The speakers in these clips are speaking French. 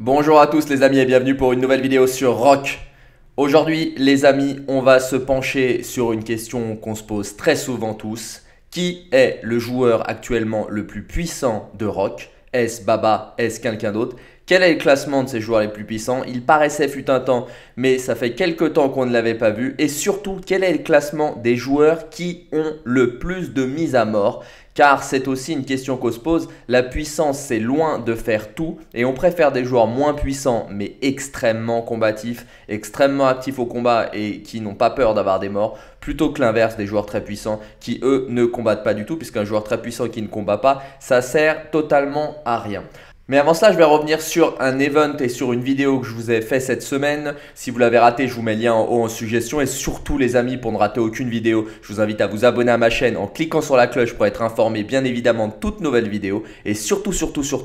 Bonjour à tous les amis et bienvenue pour une nouvelle vidéo sur Rock. Aujourd'hui les amis, on va se pencher sur une question qu'on se pose très souvent tous. Qui est le joueur actuellement le plus puissant de Rock? Est-ce Baba? Est-ce quelqu'un d'autre? Quel est le classement de ces joueurs les plus puissants? Il paraissait fut un temps, mais ça fait quelques temps qu'on ne l'avait pas vu. Et surtout, quel est le classement des joueurs qui ont le plus de mises à mort? Car c'est aussi une question qu'on se pose. La puissance, c'est loin de faire tout. Et on préfère des joueurs moins puissants, mais extrêmement combatifs, extrêmement actifs au combat et qui n'ont pas peur d'avoir des morts, plutôt que l'inverse des joueurs très puissants qui, eux, ne combattent pas du tout. Puisqu'un joueur très puissant qui ne combat pas, ça sert totalement à rien. Mais avant cela, je vais revenir sur un event et sur une vidéo que je vous ai fait cette semaine. Si vous l'avez raté, je vous mets le lien en haut en suggestion. Et surtout les amis, pour ne rater aucune vidéo, je vous invite à vous abonner à ma chaîne en cliquant sur la cloche pour être informé bien évidemment de toutes nouvelles vidéos. Et surtout,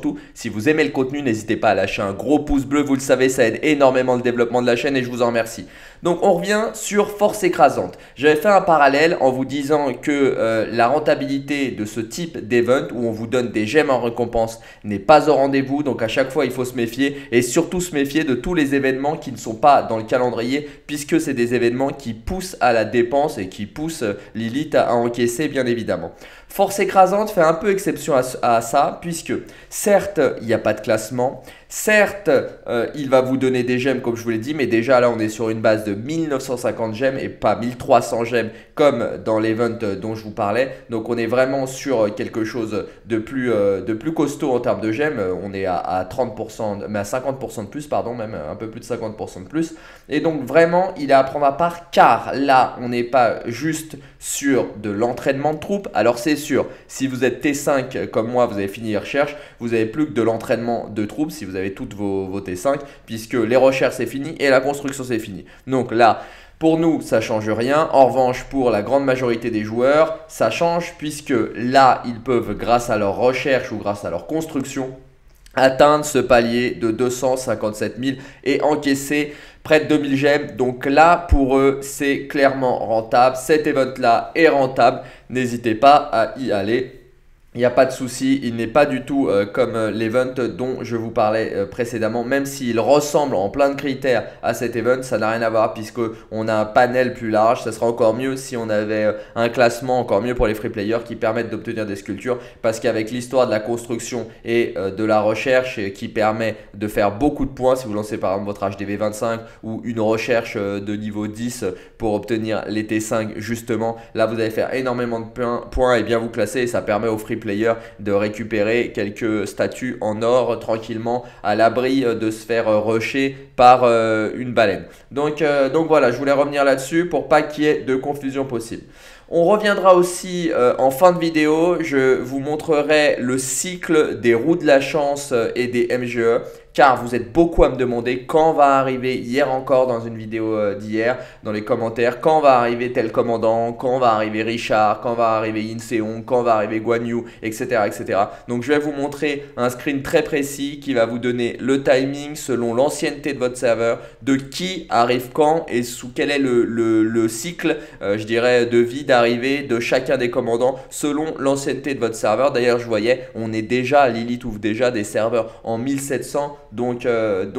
si vous aimez le contenu, n'hésitez pas à lâcher un gros pouce bleu. Vous le savez, ça aide énormément le développement de la chaîne et je vous en remercie. Donc on revient sur force écrasante. J'avais fait un parallèle en vous disant que la rentabilité de ce type d'event où on vous donne des gemmes en récompense n'est pas au rendez-vous. Donc à chaque fois il faut se méfier et surtout se méfier de tous les événements qui ne sont pas dans le calendrier puisque c'est des événements qui poussent à la dépense et qui poussent Lilith à encaisser bien évidemment. Force écrasante fait un peu exception à ça puisque certes il n'y a pas de classement, certes il va vous donner des gemmes comme je vous l'ai dit, mais déjà là on est sur une base de 1950 gemmes et pas 1300 gemmes comme dans l'event dont je vous parlais. Donc on est vraiment sur quelque chose de plus costaud en termes de gemmes. On est à 30%, mais à 50% de plus, pardon, même un peu plus de 50% de plus. Et donc vraiment il est à prendre à part car là on n'est pas juste sur de l'entraînement de troupes. Alors c'est sûr, si vous êtes T5 comme moi, vous avez fini les recherches, vous n'avez plus que de l'entraînement de troupes si vous avez toutes vos T5 puisque les recherches c'est fini et la construction c'est fini. Donc là, pour nous, ça ne change rien. En revanche, pour la grande majorité des joueurs, ça change puisque là, ils peuvent, grâce à leur recherche ou grâce à leur construction, atteindre ce palier de 257 000 et encaisser près de 2000 gemmes. Donc là, pour eux, c'est clairement rentable. Cet event-là est rentable. N'hésitez pas à y aller. Il n'y a pas de souci, il n'est pas du tout comme l'event dont je vous parlais précédemment, même s'il ressemble en plein de critères à cet event, ça n'a rien à voir puisqu'on a un panel plus large. Ça serait encore mieux si on avait un classement encore mieux pour les free players qui permettent d'obtenir des sculptures parce qu'avec l'histoire de la construction et de la recherche qui permet de faire beaucoup de points, si vous lancez par exemple votre HDV 25 ou une recherche de niveau 10 pour obtenir les T5 justement, là vous allez faire énormément de points et bien vous classer et ça permet aux free players de récupérer quelques statues en or tranquillement à l'abri de se faire rusher par une baleine. Donc voilà, je voulais revenir là-dessus pour pas qu'il y ait de confusion possible. On reviendra aussi en fin de vidéo, je vous montrerai le cycle des roues de la chance et des MGE. Car vous êtes beaucoup à me demander quand va arriver, hier encore dans une vidéo d'hier, dans les commentaires, quand va arriver tel commandant, quand va arriver Richard, quand va arriver Inseon, quand va arriver Guan Yu, etc., etc. Donc je vais vous montrer un screen très précis qui va vous donner le timing selon l'ancienneté de votre serveur, de qui arrive quand et sous quel est le cycle, je dirais, de vie d'arrivée de chacun des commandants selon l'ancienneté de votre serveur. D'ailleurs je voyais, on est déjà, Lilith ouvre déjà des serveurs en 1700. Donc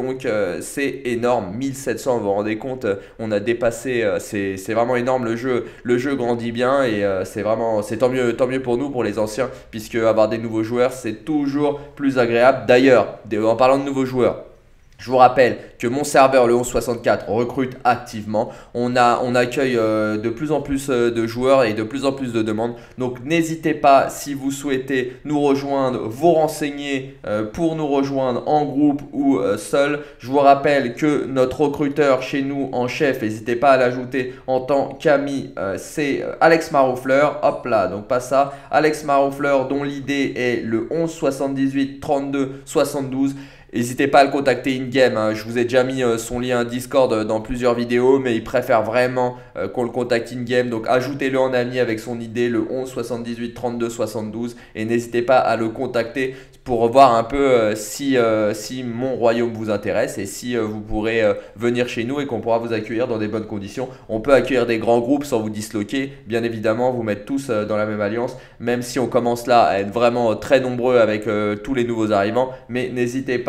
c'est énorme, 1700, vous vous rendez compte, on a dépassé, c'est vraiment énorme, le jeu grandit bien et c'est tant mieux pour nous, pour les anciens, puisque avoir des nouveaux joueurs c'est toujours plus agréable. D'ailleurs, en parlant de nouveaux joueurs, je vous rappelle que mon serveur, le 1164, recrute activement. On accueille de plus en plus de joueurs et de plus en plus de demandes. Donc n'hésitez pas, si vous souhaitez nous rejoindre, vous renseigner pour nous rejoindre en groupe ou seul. Je vous rappelle que notre recruteur chez nous en chef, n'hésitez pas à l'ajouter en tant qu'ami, c'est Alex Maroufleur. Hop là, donc pas ça. Alex Maroufleur dont l'idée est le 11 78 32 72. N'hésitez pas à le contacter in-game, hein. Je vous ai déjà mis son lien Discord dans plusieurs vidéos, mais il préfère vraiment qu'on le contacte in-game. Donc ajoutez-le en ami avec son idée, le 11 78 32 72. Et n'hésitez pas à le contacter pour voir un peu si mon royaume vous intéresse et si vous pourrez venir chez nous et qu'on pourra vous accueillir dans des bonnes conditions. On peut accueillir des grands groupes sans vous disloquer, bien évidemment, vous mettre tous dans la même alliance, même si on commence là à être vraiment très nombreux avec tous les nouveaux arrivants. Mais n'hésitez pas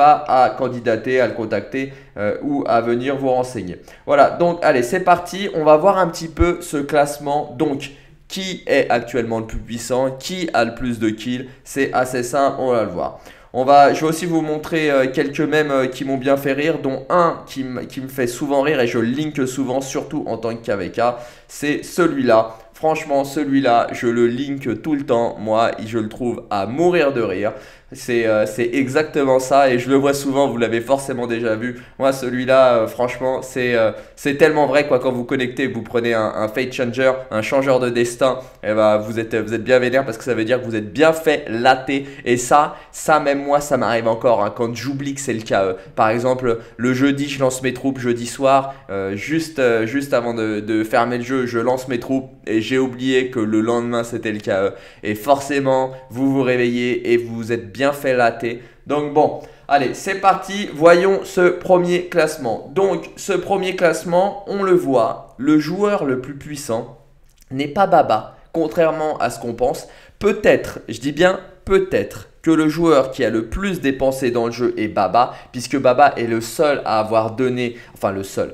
pas à candidater, à le contacter ou à venir vous renseigner. Voilà, donc allez, c'est parti. On va voir un petit peu ce classement. Donc, qui est actuellement le plus puissant? Qui a le plus de kills? C'est assez simple, on va le voir. Je vais aussi vous montrer quelques mèmes qui m'ont bien fait rire, dont un qui me fait souvent rire et je le link souvent, surtout en tant que KVK. C'est celui-là. Franchement, celui-là, je le link tout le temps. Moi, je le trouve à mourir de rire. C'est exactement ça et je le vois souvent, vous l'avez forcément déjà vu. Moi, celui-là, franchement, c'est tellement vrai quoi. Quand vous connectez, vous prenez un fate changer, un changeur de destin, et ben, vous êtes bien vénère parce que ça veut dire que vous êtes bien fait latter. Et ça même moi, ça m'arrive encore hein, quand j'oublie que c'est le cas. Par exemple, le jeudi, je lance mes troupes jeudi soir, juste avant de fermer le jeu, je lance mes troupes et j'ai oublié que le lendemain c'était le cas. Et forcément, vous vous réveillez et vous êtes bien fait latter. Donc bon, allez, c'est parti. Voyons ce premier classement. Donc, ce premier classement, on le voit, le joueur le plus puissant n'est pas Baba, contrairement à ce qu'on pense. Peut-être, je dis bien peut-être, que le joueur qui a le plus dépensé dans le jeu est Baba, puisque Baba est le seul à avoir donné, enfin le seul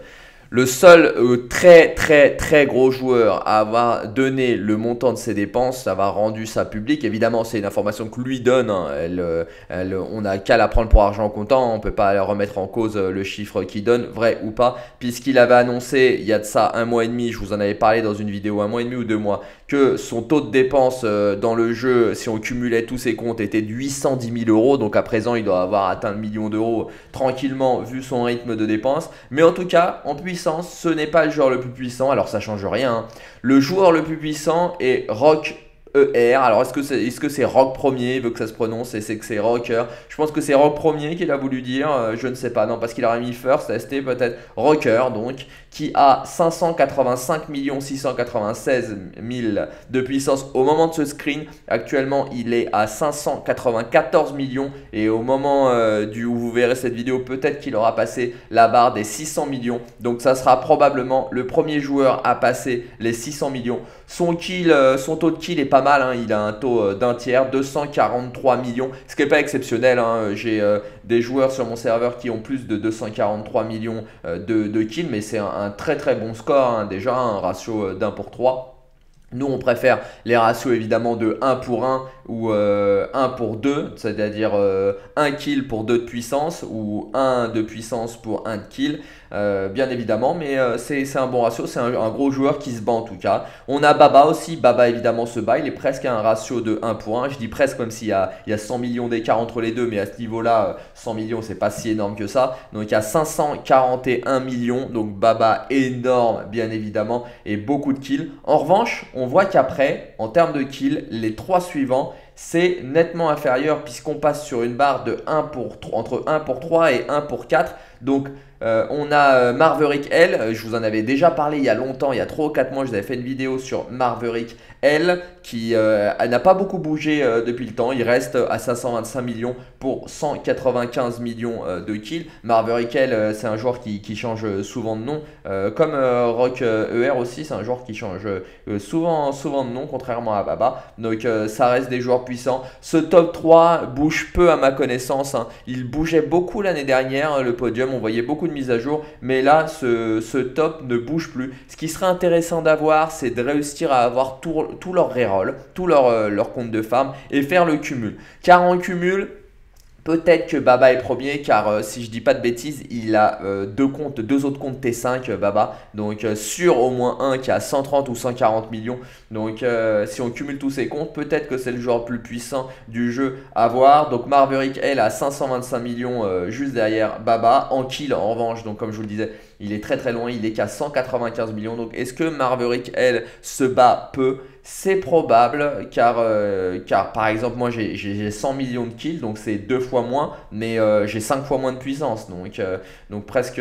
très gros joueur à avoir donné le montant de ses dépenses, avoir rendu ça public. Évidemment, c'est une information que lui donne. Hein. On n'a qu'à la prendre pour argent comptant. On ne peut pas remettre en cause le chiffre qu'il donne, vrai ou pas, puisqu'il avait annoncé il y a de ça 1 mois et demi, je vous en avais parlé dans une vidéo 1 mois et demi ou 2 mois, que son taux de dépense dans le jeu, si on cumulait tous ses comptes, était de 810 000 euros. Donc à présent, il doit avoir atteint le million d'euros tranquillement vu son rythme de dépense. Mais en tout cas, en puissance, ce n'est pas le joueur le plus puissant. Alors ça change rien. Hein. Le joueur le plus puissant est Rock ER. Alors est-ce que c'est Rock premier, il veut que ça se prononce et c'est que c'est Rocker. Je pense que c'est Rock premier qu'il a voulu dire, je ne sais pas, non parce qu'il aurait mis first, c'était peut-être Rocker donc, qui a 585 696 000 de puissance au moment de ce screen. Actuellement il est à 594 millions et au moment où vous verrez cette vidéo, peut-être qu'il aura passé la barre des 600 millions. Donc ça sera probablement le premier joueur à passer les 600 millions. Son taux de kill est pas mal, hein. Il a un taux d'un tiers, 243 millions, ce qui n'est pas exceptionnel. Hein. J'ai des joueurs sur mon serveur qui ont plus de 243 millions de kills, mais c'est un très bon score, hein. Déjà un ratio d'1 pour 3. Nous, on préfère les ratios évidemment de 1 pour 1 ou 1 pour 2, c'est-à-dire 1 kill pour 2 de puissance ou 1 de puissance pour 1 de kill, bien évidemment. Mais c'est un bon ratio, c'est un gros joueur qui se bat en tout cas. On a Baba aussi, Baba évidemment se bat, il est presque à un ratio de 1 pour 1. Je dis presque comme s'il y a 100 millions d'écart entre les deux, mais à ce niveau-là, 100 millions, c'est pas si énorme que ça. Donc il y a 541 millions, donc Baba énorme bien évidemment et beaucoup de kills. En revanche, on voit qu'après, en termes de kills, les 3 suivants, c'est nettement inférieur puisqu'on passe sur une barre de entre 1 pour 3 et 1 pour 4. Donc on a Marverick L, je vous en avais déjà parlé il y a longtemps, il y a 3 ou 4 mois, je vous avais fait une vidéo sur Marverick L qui n'a pas beaucoup bougé depuis le temps, il reste à 525 millions pour 195 millions de kills. Marverick L, c'est un joueur qui change souvent de nom, comme Rock ER aussi, c'est un joueur qui change souvent de nom, contrairement à Baba. Donc ça reste des joueurs puissants. Ce top 3 bouge peu à ma connaissance, hein. Il bougeait beaucoup l'année dernière, le podium, on voyait beaucoup de mises à jour, mais là ce top ne bouge plus. Ce qui serait intéressant d'avoir, c'est de réussir à avoir tout leur reroll, tout leur compte de farm et faire le cumul. Car en cumul, peut-être que Baba est premier car si je dis pas de bêtises, il a deux autres comptes T5 Baba. Donc sur au moins un qui a 130 ou 140 millions. Donc si on cumule tous ces comptes, peut-être que c'est le joueur le plus puissant du jeu à voir. Donc Marverick elle a 525 millions juste derrière Baba. En kill en revanche, donc comme je vous le disais, il est très loin, il est qu'à 195 millions. Donc est-ce que Marverick elle se bat peu? C'est probable car par exemple moi j'ai 100 millions de kills donc c'est 2 fois moins mais j'ai 5 fois moins de puissance donc presque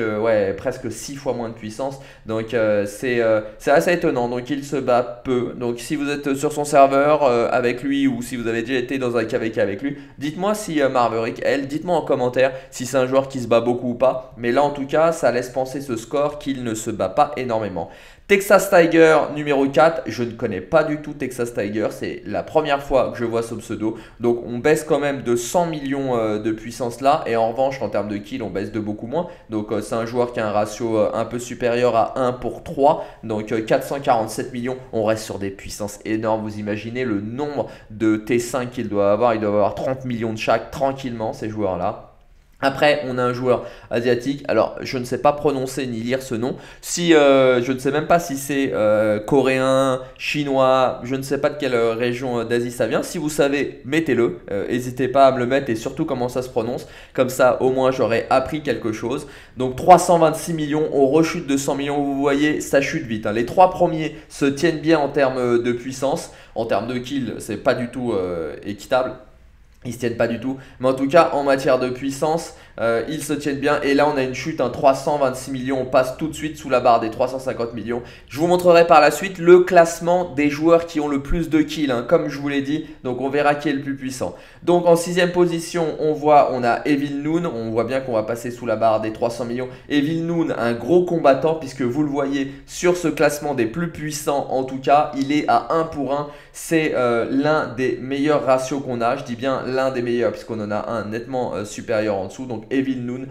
6 fois moins de puissance donc c'est assez étonnant. Donc il se bat peu. Donc si vous êtes sur son serveur avec lui ou si vous avez déjà été dans un KVK avec lui, dites-moi si Marverick dites-moi en commentaire si c'est un joueur qui se bat beaucoup ou pas, mais là en tout cas ça laisse penser ce score qu'il ne se bat pas énormément. Texas Tiger numéro 4, je ne connais pas du tout Texas Tiger, c'est la première fois que je vois ce pseudo. Donc on baisse quand même de 100 millions de puissance là, et en revanche en termes de kills on baisse de beaucoup moins. Donc c'est un joueur qui a un ratio un peu supérieur à 1 pour 3, donc 447 millions, on reste sur des puissances énormes. Vous imaginez le nombre de T5 qu'il doit avoir, il doit avoir 30 millions de chaque tranquillement ces joueurs là. Après, on a un joueur asiatique. Alors, je ne sais pas prononcer ni lire ce nom. Je ne sais même pas si c'est coréen, chinois. Je ne sais pas de quelle région d'Asie ça vient. Si vous savez, mettez-le. N'hésitez pas à me le mettre et surtout comment ça se prononce. Comme ça, au moins, j'aurais appris quelque chose. Donc, 326 millions. On rechute de 100 millions. Vous voyez, ça chute vite, hein. Les trois premiers se tiennent bien en termes de puissance. En termes de kills, c'est pas du tout équitable. Ils se tiennent pas du tout, mais en tout cas en matière de puissance, ils se tiennent bien. Et là on a une chute, 326 millions, on passe tout de suite sous la barre des 350 millions. Je vous montrerai par la suite le classement des joueurs qui ont le plus de kills, hein, comme je vous l'ai dit. Donc on verra qui est le plus puissant. Donc en 6ème position, on a Evil Noon. On voit bien qu'on va passer sous la barre des 300 millions. Evil Noon, un gros combattant, puisque vous le voyez sur ce classement des plus puissants, en tout cas il est à 1 pour 1. C'est l'un des meilleurs ratios qu'on a, je dis bien l'un des meilleurs puisqu'on en a un nettement supérieur en dessous. Donc Evil Noon,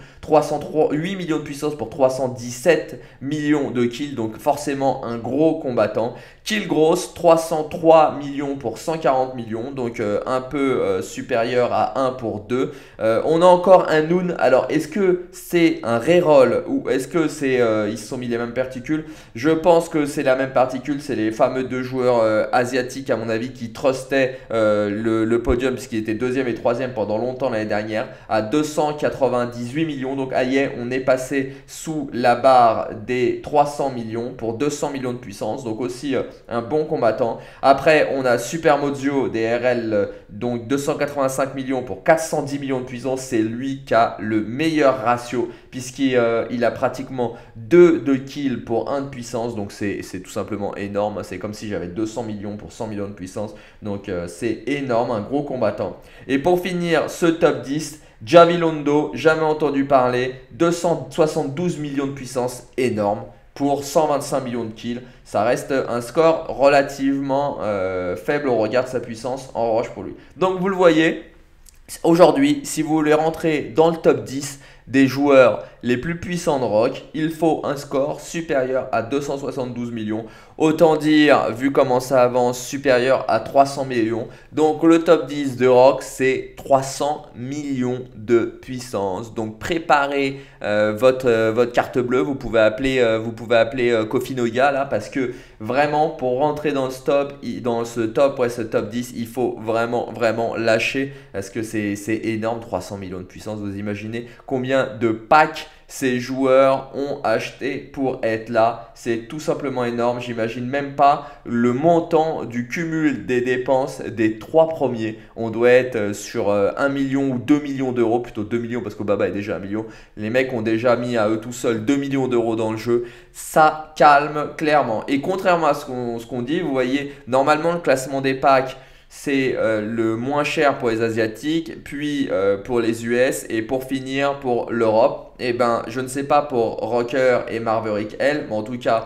8 millions de puissance pour 317 millions de kills, donc forcément un gros combattant. Kill Gross, 303 millions pour 140 millions, donc un peu supérieur à 1 pour 2. On a encore un Noon. Alors est-ce que c'est un reroll ou est-ce que c'est ils se sont mis les mêmes particules? Je pense que c'est la même particule, c'est les fameux deux joueurs asiatiques à mon avis qui trustaient le podium puisqu'il était 2e et 3e pendant longtemps l'année dernière à 298 millions. Donc aïe, on est passé sous la barre des 300 millions pour 200 millions de puissance, donc aussi un bon combattant. Après on a Super Mozio DRL, donc 285 millions pour 410 millions de puissance. C'est lui qui a le meilleur ratio puisqu'il a pratiquement 2 de kills pour 1 de puissance, donc c'est tout simplement énorme. C'est comme si j'avais 200 millions pour 100 millions de puissance, donc c'est énorme, un gros combattant. Et pour finir ce top 10, Javilondo, jamais entendu parler, 272 millions de puissance, énorme, pour 125 millions de kills. Ça reste un score relativement faible au regard de sa puissance en revanche pour lui. Donc vous le voyez, aujourd'hui, si vous voulez rentrer dans le top 10 des joueurs les plus puissants de Rock, il faut un score supérieur à 272 millions. Autant dire, vu comment ça avance, supérieur à 300 millions. Donc le top 10 de Rock, c'est 300 millions de puissance. Donc préparez votre carte bleue. Vous pouvez appeler Kofi Noga là, parce que vraiment pour rentrer dans ce top 10, il faut vraiment lâcher, parce que c'est énorme, 300 millions de puissance. Vous imaginez combien de packs ces joueurs ont acheté pour être là? C'est tout simplement énorme. J'imagine même pas le montant du cumul des dépenses des 3 premiers. On doit être sur 1 million ou 2 millions d'euros, plutôt 2 millions parce qu'Obaba est déjà 1 million. Les mecs ont déjà mis à eux tout seuls 2 millions d'euros dans le jeu. Ça calme clairement. Et contrairement à ce qu'on dit, vous voyez, normalement le classement des packs, c'est le moins cher pour les Asiatiques, puis pour les US et pour finir pour l'Europe. Et ben, je ne sais pas pour Rocker et Marverick L, mais en tout cas,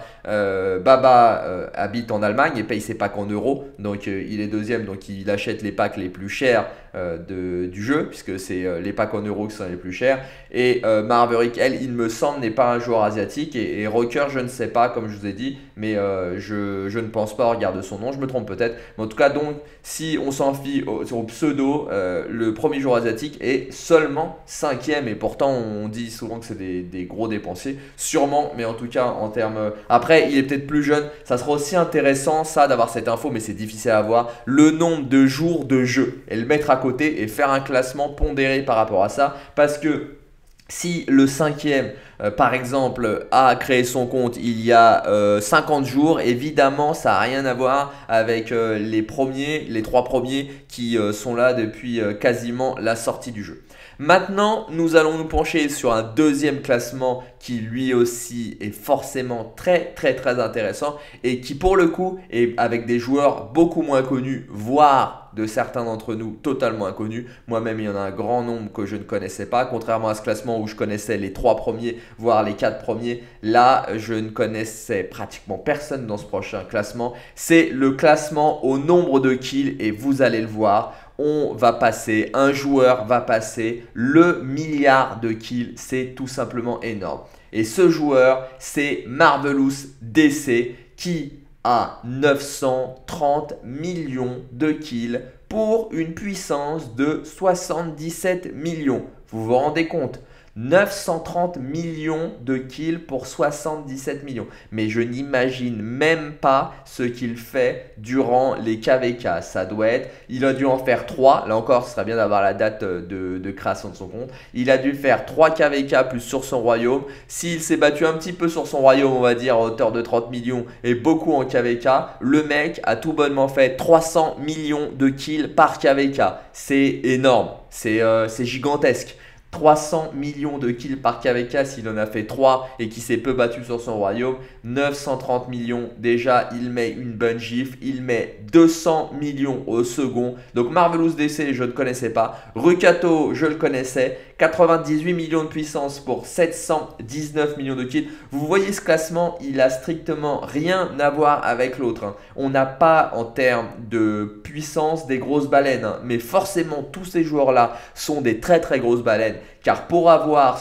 Baba habite en Allemagne et paye ses packs en euros. Donc il est 2e, donc il achète les packs les plus chers du jeu, puisque c'est les packs en euros qui sont les plus chers. Et Marverick L, il me semble, n'est pas un joueur asiatique. Et Rocker, je ne sais pas, comme je vous ai dit, mais je ne pense pas au regard de son nom, je me trompe peut-être. Mais en tout cas, donc, si on s'en fie au pseudo, le premier joueur asiatique est seulement 5e. Et pourtant, on dit souvent que c'est des gros dépensiers, sûrement, mais en tout cas en termes... Après, il est peut-être plus jeune, ça sera aussi intéressant ça d'avoir cette info, mais c'est difficile à avoir, le nombre de jours de jeu, et le mettre à côté et faire un classement pondéré par rapport à ça, parce que si le 5e, par exemple, a créé son compte il y a 50 jours, évidemment, ça n'a rien à voir avec les 3 premiers qui sont là depuis quasiment la sortie du jeu. Maintenant, nous allons nous pencher sur un deuxième classement qui lui aussi est forcément très intéressant et qui pour le coup est avec des joueurs beaucoup moins connus, voire de certains d'entre nous totalement inconnus. Moi-même, il y en a un grand nombre que je ne connaissais pas, contrairement à ce classement où je connaissais les 3 premiers, voire les 4 premiers. Là, je ne connaissais pratiquement personne dans ce prochain classement. C'est le classement au nombre de kills et vous allez le voir. Un joueur va passer le milliard de kills, c'est tout simplement énorme. Et ce joueur, c'est Marvelous DC qui a 930 millions de kills pour une puissance de 77 millions. Vous vous rendez compte ? 930 millions de kills pour 77 millions. Mais je n'imagine même pas ce qu'il fait durant les KVK. Ça doit être, il a dû en faire 3. Là encore, ce serait bien d'avoir la date de création de son compte. Il a dû faire 3 KVK plus sur son royaume. S'il s'est battu un petit peu sur son royaume, on va dire à hauteur de 30 millions et beaucoup en KVK, le mec a tout bonnement fait 300 millions de kills par KVK. C'est énorme, c'est gigantesque. 300 millions de kills par KVK s'il en a fait 3 et qui s'est peu battu sur son royaume. 930 millions, déjà il met une bonne gifle, il met 200 millions au second. Donc Marvelous DC je ne connaissais pas, Rukato je le connaissais, 98 millions de puissance pour 719 millions de kills. Vous voyez ce classement, il a strictement rien à voir avec l'autre, hein. On n'a pas en termes de puissance des grosses baleines, hein, mais forcément tous ces joueurs là sont des très grosses baleines. Car pour avoir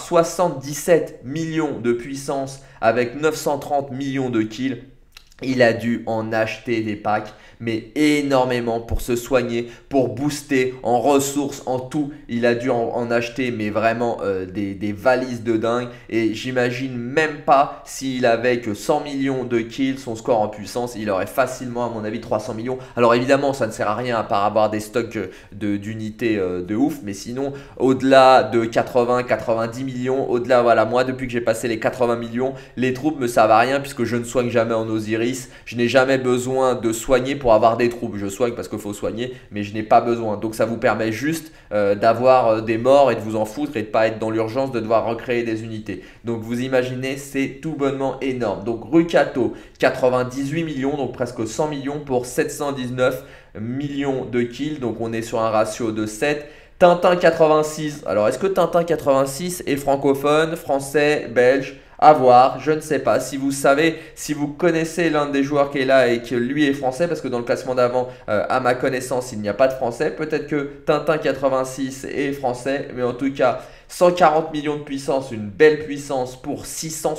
77 millions de puissance avec 930 millions de kills, il a dû en acheter des packs, mais énormément pour se soigner, pour booster en ressources, en tout. Il a dû en acheter, mais vraiment des valises de dingue. Et j'imagine même pas s'il avait que 100 millions de kills, son score en puissance, il aurait facilement, à mon avis, 300 millions. Alors évidemment, ça ne sert à rien à part avoir des stocks d'unités de ouf. Mais sinon, au-delà de 80-90 millions, au-delà, voilà, moi, depuis que j'ai passé les 80 millions, les troupes me servent à rien puisque je ne soigne jamais en Osiris. Je n'ai jamais besoin de soigner pour avoir des troupes. Je soigne parce qu'il faut soigner, mais je n'ai pas besoin. Donc ça vous permet juste d'avoir des morts et de vous en foutre et de ne pas être dans l'urgence de devoir recréer des unités. Donc vous imaginez, c'est tout bonnement énorme. Donc Rukato, 98 millions, donc presque 100 millions pour 719 millions de kills. Donc on est sur un ratio de 7. Tintin 86. Alors est-ce que Tintin 86 est francophone, français, belge ? À voir, je ne sais pas. Si vous savez, si vous connaissez l'un des joueurs qui est là et que lui est français, parce que dans le classement d'avant, à ma connaissance, il n'y a pas de français. Peut-être que Tintin 86 est français, mais en tout cas, 140 millions de puissance, une belle puissance pour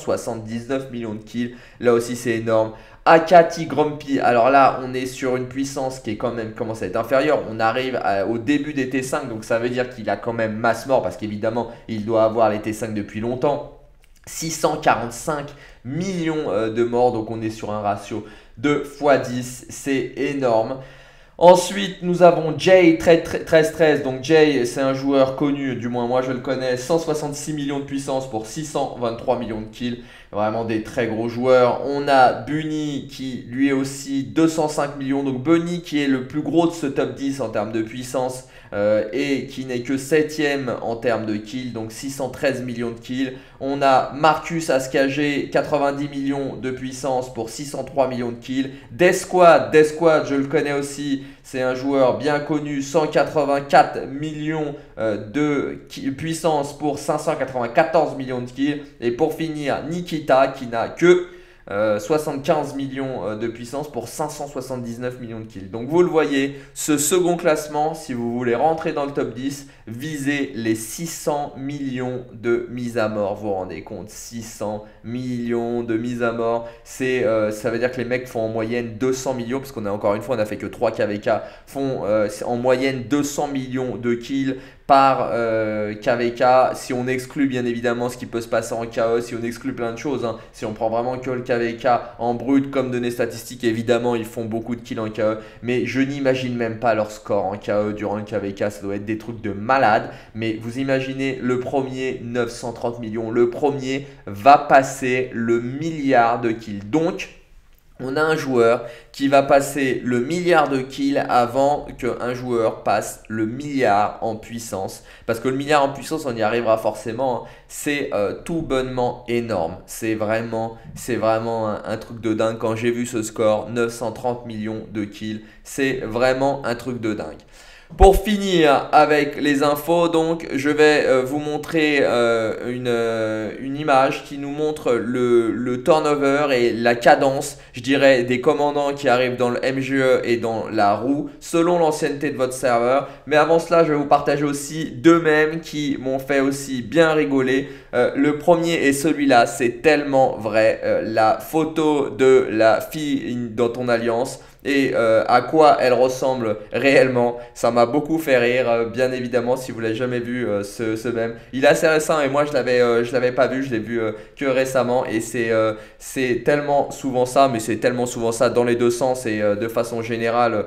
679 millions de kills. Là aussi, c'est énorme. Akati Grumpy, alors là on est sur une puissance qui est quand même commence à être inférieure. On arrive au début des T5, donc ça veut dire qu'il a quand même masse mort parce qu'évidemment il doit avoir les T5 depuis longtemps. 645 millions de morts, donc on est sur un ratio de x10, c'est énorme. Ensuite, nous avons Jay 1313. Donc Jay, c'est un joueur connu, du moins moi je le connais. 166 millions de puissance pour 623 millions de kills. Vraiment des très gros joueurs. On a Bunny qui lui est aussi 205 millions. Donc Bunny qui est le plus gros de ce top 10 en termes de puissance et qui n'est que 7ème en termes de kills. Donc 613 millions de kills. On a Marcus Askagé, 90 millions de puissance pour 603 millions de kills. Desquad, je le connais aussi. C'est un joueur bien connu, 184 millions de puissance pour 594 millions de kills. Et pour finir, Nikita qui n'a que 75 millions de puissance pour 579 millions de kills. Donc vous le voyez, ce second classement, si vous voulez rentrer dans le top 10, visez les 600 millions de mises à mort. Vous vous rendez compte, 600 millions de mises à mort, ça veut dire que les mecs font en moyenne 200 millions, parce qu'on a encore une fois, on n'a fait que 3 KVK, font en moyenne 200 millions de kills par KVK. Si on exclut bien évidemment ce qui peut se passer en KE, si on exclut plein de choses, hein, si on prend vraiment que le KVK en brut comme données statistiques, évidemment ils font beaucoup de kills en KE, mais je n'imagine même pas leur score en KE durant le KVK, ça doit être des trucs de malade. Mais vous imaginez le premier 930 millions, le premier va passer le milliard de kills. Donc On a un joueur qui va passer le milliard de kills avant qu'un joueur passe le milliard en puissance. Parce que le milliard en puissance, on y arrivera forcément, hein. C'est tout bonnement énorme. C'est vraiment un truc de dingue. Quand j'ai vu ce score, 930 millions de kills, c'est vraiment un truc de dingue. Pour finir avec les infos, donc je vais vous montrer une image qui nous montre le turnover et la cadence, je dirais, des commandants qui arrivent dans le MGE et dans la roue selon l'ancienneté de votre serveur. Mais avant cela, je vais vous partager aussi deux mèmes qui m'ont fait aussi bien rigoler. Le premier est celui-là, c'est tellement vrai. La photo de la fille dans ton alliance et à quoi elle ressemble réellement. Ça m'a beaucoup fait rire, bien évidemment, si vous l'avez jamais vu ce mème. Il est assez récent et moi je l'avais pas vu, je l'ai vu que récemment et c'est tellement souvent ça, mais c'est tellement souvent ça dans les deux sens et de façon générale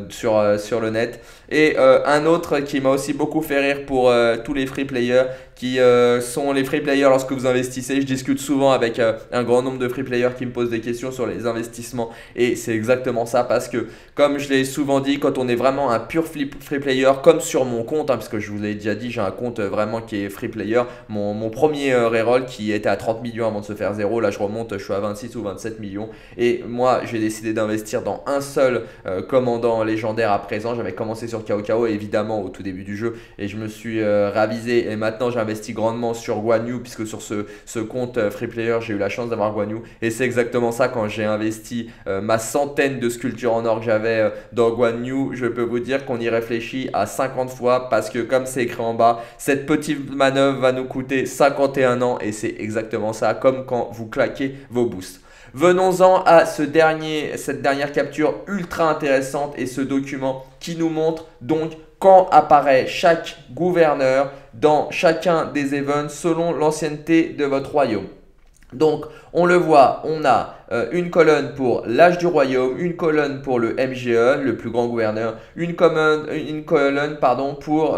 sur le net. Et un autre qui m'a aussi beaucoup fait rire pour tous les free players qui sont les free players lorsque vous investissez. Je discute souvent avec un grand nombre de free players qui me posent des questions sur les investissements et c'est exactement ça parce que comme je l'ai souvent dit, quand on est vraiment un pur free player comme sur mon compte, hein, parce que je vous l'ai déjà dit, j'ai un compte vraiment qui est free player, mon premier reroll qui était à 30 millions avant de se faire zéro, là je remonte, je suis à 26 ou 27 millions et moi j'ai décidé d'investir dans un seul commandant légendaire à présent. J'avais commencé sur KO évidemment au tout début du jeu et je me suis ravisé et maintenant j'investis grandement sur Guan Yu puisque sur ce compte free player j'ai eu la chance d'avoir Guan Yu et c'est exactement ça. Quand j'ai investi ma centaine de sculptures en or que j'avais dans Guan Yu, je peux vous dire qu'on y réfléchit à 50 fois parce que comme c'est écrit en bas, cette petite manœuvre va nous coûter 51 ans et c'est exactement ça, comme quand vous claquez vos boosts. Venons-en à cette dernière capture ultra intéressante et ce document qui nous montre donc quand apparaît chaque gouverneur dans chacun des events selon l'ancienneté de votre royaume. Donc, on le voit, on a une colonne pour l'âge du royaume, une colonne pour le MGE, le plus grand gouverneur, une colonne pardon, pour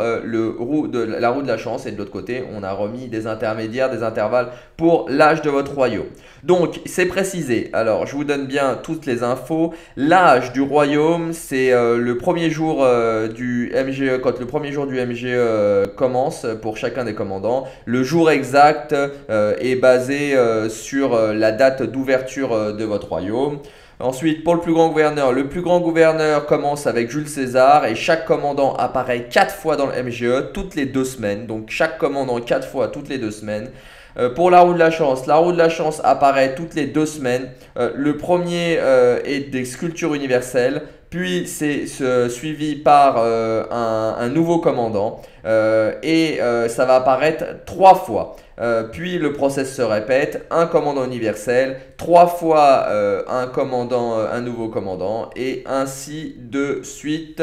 la roue de la chance. Et de l'autre côté, on a remis des intermédiaires, des intervalles pour l'âge de votre royaume. Donc, c'est précisé. Alors, je vous donne bien toutes les infos. L'âge du royaume, c'est le premier jour du MGE, quand le premier jour du MGE commence pour chacun des commandants. Le jour exact est basé sur la date d'ouverture de votre royaume. Ensuite, pour le plus grand gouverneur commence avec Jules César et chaque commandant apparaît 4 fois dans le MGE toutes les 2 semaines. Donc, chaque commandant 4 fois toutes les 2 semaines. Pour la roue de la chance apparaît toutes les 2 semaines. Le premier est des sculptures universelles. Puis c'est suivi par un nouveau commandant ça va apparaître 3 fois. Puis le process se répète, un commandant universel, 3 fois un nouveau commandant et ainsi de suite.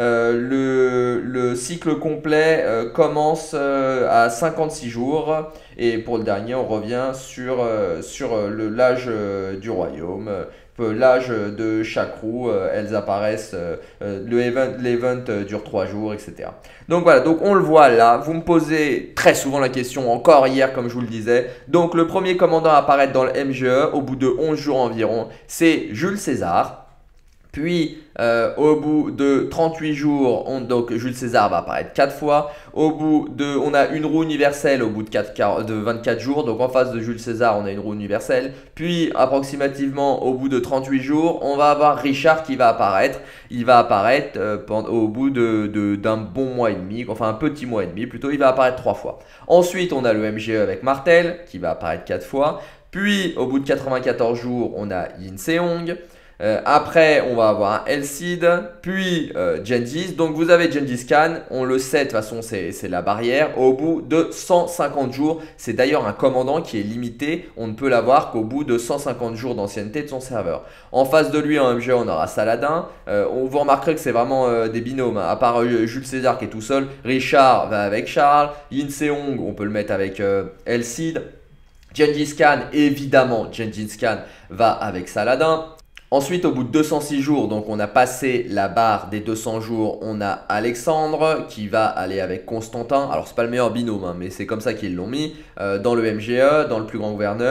Le cycle complet commence à 56 jours et pour le dernier on revient sur l'âge du royaume. L'âge de chaque roue, elles apparaissent, l'event dure 3 jours, etc. Donc voilà, donc on le voit là, vous me posez très souvent la question, encore hier comme je vous le disais. Donc le premier commandant à apparaître dans le MGE au bout de 11 jours environ, c'est Jules César. Puis au bout de 38 jours, donc Jules César va apparaître 4 fois. On a une roue universelle au bout de 24 jours. Donc en face de Jules César, on a une roue universelle. Puis approximativement au bout de 38 jours, on va avoir Richard qui va apparaître. Il va apparaître au bout d'un bon mois et demi, enfin un petit mois et demi plutôt. Il va apparaître 3 fois. Ensuite, on a le MGE avec Martel qui va apparaître 4 fois. Puis au bout de 94 jours, on a Yin Seong. Après, on va avoir un Elcid, puis Genghis. Donc, vous avez Genghis Khan, on le sait, de toute façon, c'est la barrière. Au bout de 150 jours, c'est d'ailleurs un commandant qui est limité. On ne peut l'avoir qu'au bout de 150 jours d'ancienneté de son serveur. En face de lui, en MG, on aura Saladin. Vous remarquerez que c'est vraiment des binômes. À part Jules César qui est tout seul, Richard va avec Charles. Yin Seong, on peut le mettre avec Elcid. Genghis Khan, évidemment, Genghis Khan va avec Saladin. Ensuite, au bout de 206 jours, donc on a passé la barre des 200 jours, on a Alexandre qui va aller avec Constantin. Alors, c'est pas le meilleur binôme, hein, mais c'est comme ça qu'ils l'ont mis dans le MGE, dans le plus grand gouverneur.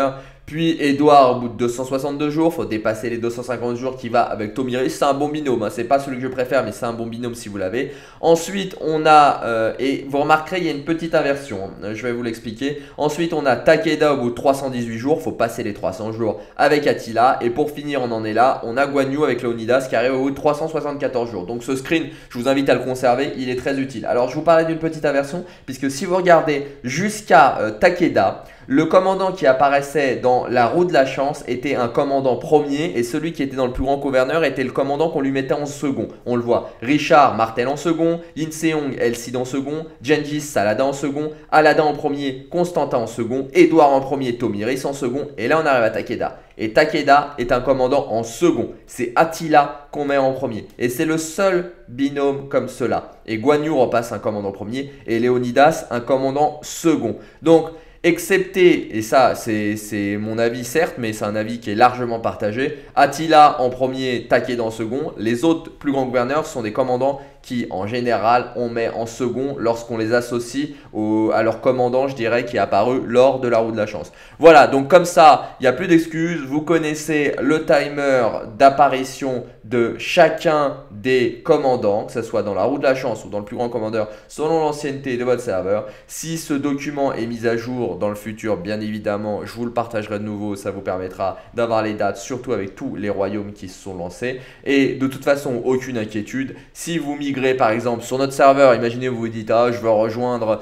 Puis Edouard au bout de 262 jours, faut dépasser les 250 jours qui va avec Tomiris. C'est un bon binôme, hein. C'est pas celui que je préfère, mais c'est un bon binôme si vous l'avez. Ensuite, on a, et vous remarquerez, il y a une petite inversion, hein. Je vais vous l'expliquer. Ensuite, on a Takeda au bout de 318 jours, faut passer les 300 jours avec Attila. Et pour finir, on en est là, on a Guan Yu avec Leonidas qui arrive au bout de 374 jours. Donc ce screen, je vous invite à le conserver, il est très utile. Alors je vous parlais d'une petite inversion, puisque si vous regardez jusqu'à Takeda, le commandant qui apparaissait dans la roue de la chance était un commandant premier et celui qui était dans le plus grand gouverneur était le commandant qu'on lui mettait en second. On le voit, Richard Martel en second, Yin Seong Elcid en second, Gengis Saladin en second, Aladin en premier, Constantin en second, Édouard en premier, Tomiris en second et là on arrive à Takeda. Et Takeda est un commandant en second. C'est Attila qu'on met en premier. Et c'est le seul binôme comme cela. Et Guan Yu repasse un commandant premier et Leonidas un commandant second. Donc, excepté, et ça c'est mon avis certes, mais c'est un avis qui est largement partagé, Attila en premier, Takeda en second. Les autres plus grands gouverneurs sont des commandants qui en général on met en second lorsqu'on les associe à leur commandant, je dirais, qui est apparu lors de la roue de la chance. Voilà, donc comme ça, il n'y a plus d'excuses. Vous connaissez le timer d'apparition de chacun des commandants, que ce soit dans la roue de la chance ou dans le plus grand commandeur, selon l'ancienneté de votre serveur. Si ce document est mis à jour dans le futur, bien évidemment, je vous le partagerai de nouveau. Ça vous permettra d'avoir les dates, surtout avec tous les royaumes qui se sont lancés. Et de toute façon, aucune inquiétude. Si vous migrez par exemple sur notre serveur, imaginez vous vous dites ah, je veux rejoindre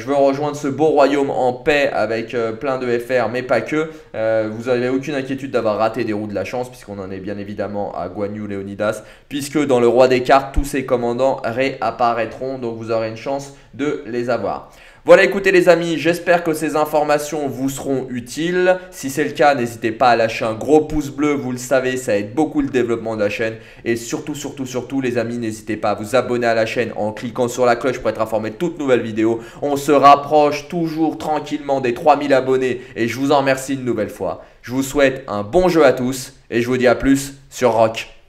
ce beau royaume en paix avec plein de FR mais pas que, vous n'avez aucune inquiétude d'avoir raté des roues de la chance puisqu'on en est bien évidemment à Guan Yu, Leonidas, puisque dans le roi des cartes tous ces commandants réapparaîtront, donc vous aurez une chance de les avoir. Voilà, écoutez les amis, j'espère que ces informations vous seront utiles. Si c'est le cas, n'hésitez pas à lâcher un gros pouce bleu, vous le savez, ça aide beaucoup le développement de la chaîne. Et surtout les amis, n'hésitez pas à vous abonner à la chaîne en cliquant sur la cloche pour être informé de toutes nouvelles vidéos. On se rapproche toujours tranquillement des 3000 abonnés et je vous en remercie une nouvelle fois. Je vous souhaite un bon jeu à tous et je vous dis à plus sur Rock.